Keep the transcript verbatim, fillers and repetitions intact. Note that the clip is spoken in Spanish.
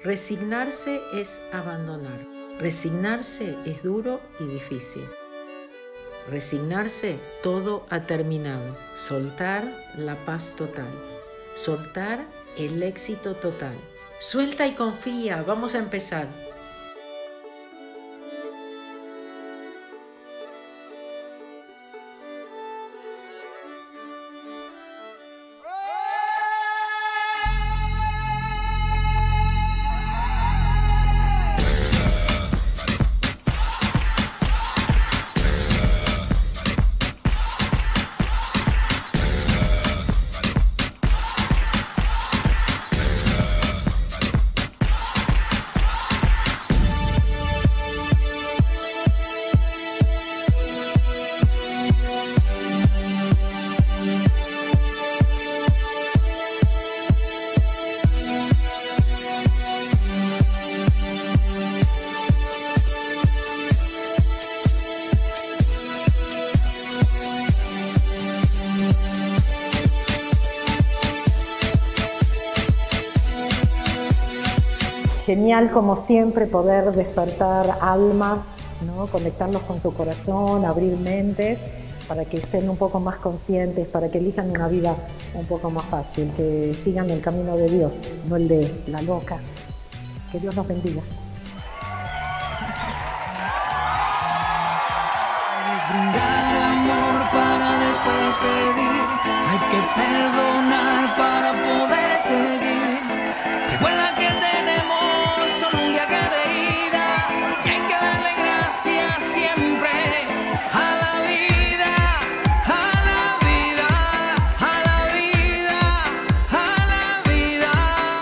Resignarse es abandonar. Resignarse es duro y difícil. Resignarse, todo ha terminado. Soltar la paz total. Soltar el éxito total. Suelta y confía, vamos a empezar. Genial, como siempre, poder despertar almas, ¿no? Conectarlos con su corazón, abrir mentes, para que estén un poco más conscientes, para que elijan una vida un poco más fácil, que sigan el camino de Dios, no el de la loca. Que Dios nos bendiga. Es brindar amor para después pedir, hay que perdonar para poder seguir.